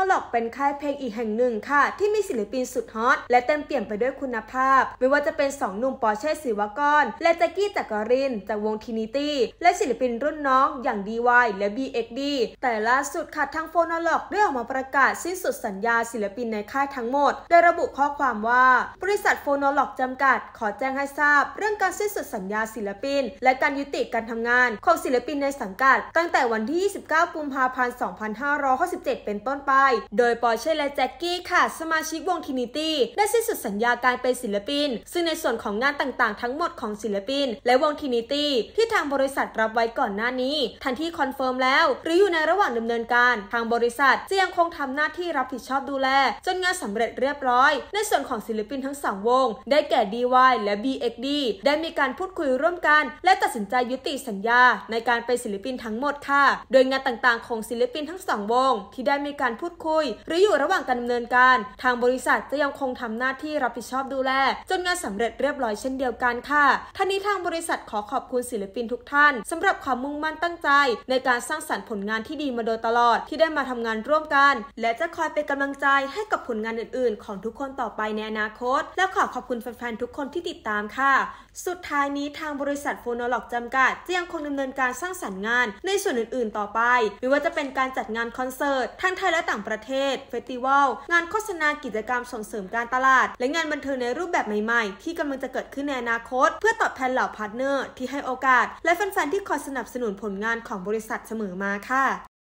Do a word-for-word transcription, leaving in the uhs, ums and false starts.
ล็อกเป็นค่ายเพลงอีกแห่งหนึ่งค่ะที่มีศิลปินสุดฮอตและเต็มเปี่ยมไปด้วยคุณภาพไม่ว่าจะเป็นสองหนุ่มปอร์เช่ศิวกรและแจ็คกี้จักรินจากวงทินิตี้และศิลปินรุ่นน้องอย่าง ดี วาย และ บี เอ็กซ์ ดี แต่ล่าสุดค่ะทางโฟโนล็อกได้ออกมาประกาศสิ้นสุดสัญญาศิลปินในค่ายทั้งหมดโดยระบุข้อความว่าบริษัทโฟโนล็อกจำกัดขอแจ้งให้ทราบเรื่องการสิ้นสุดสัญญาศิลปินและการยุติการทำงานของศิลปินในสังกัดตั้งแต่วันที่ยี่สิบเก้ากุมภาพันธ์สองพันห้าร้อยหกสิบเจ็ดเป็นต้นไปโดยปอร์เช่และแจ็คกี้ค่ะสมาชิกวงทินิตี้ได้สิ้นสุดสัญญาการเป็นศิลปินซึ่งในส่วนของงานต่างๆทั้งหมดของศิลปินและวงทินิตี้ที่ทางบริษัทรับไว้ก่อนหน้านี้ทันที่คอนเฟิร์มแล้วหรืออยู่ในระหว่างดำเนินการทางบริษัทจะยังคงทำหน้าที่รับผิดชอบดูแลจนงานสำเร็จเรียบร้อยในส่วนของศิลปินทั้งสองวงได้แก่ ดี วาย และ บี เอ็กซ์ ดี ได้มีการพูดคุยร่วมกันและตัดสินใจยุติสัญญาในการเป็นศิลปินทั้งหมดค่ะโดยงานต่างๆของศิลปินทั้งสองวงที่ได้มีการพูดคุยหรืออยู่ระหว่างการดำเนินการทางบริษัทจะยังคงทำหน้าที่รับผิดชอบดูแลจนงานสำเร็จเรียบร้อยเช่นเดียวกันค่ะทั้งนี้ทางบริษัทขอขอบคุณศิลปินทุกท่านสำหรับความมุ่งมั่นตั้งใจในการสร้างสรรค์ผลงานที่ดีมาโดยตลอดที่ได้มาทำงานร่วมกันและจะคอยเป็นกำลังใจให้กับผลงานอื่นๆของทุกคนต่อไปในอนาคตและขอขอบคุณแฟนๆทุกคนที่ติดตามค่ะสุดท้ายนี้ทางบริษัทโฟโนล็อกจำกัดจะยังคงดำเนินการสร้างสรรค์งานในส่วนอื่นๆต่อไปไม่ว่าจะเป็นการจัดงานคอนเสิร์ตทั้งไทยและต่างประเทศเฟสติวัลงานโฆษณากิจกรรมส่งเสริมการตลาดและงานบันเทิงในรูปแบบใหม่ๆที่กำลังจะเกิดขึ้นในอนาคตเพื่อตอบแทนเหล่าพาร์ทเนอร์ที่ให้โอกาสและแฟนๆที่คอยสนับสนุนผลงานของบริษัทเสมอมาค่ะ